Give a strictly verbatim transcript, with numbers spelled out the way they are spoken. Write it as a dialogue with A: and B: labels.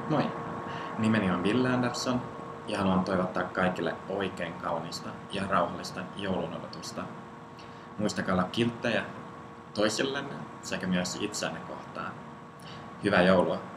A: Moi, nimeni on Ville Andersson ja haluan toivottaa kaikille oikein kaunista ja rauhallista joulun odotusta. Muistakaa olla kilttejä toisillenne sekä myös itseänne kohtaan. Hyvää joulua!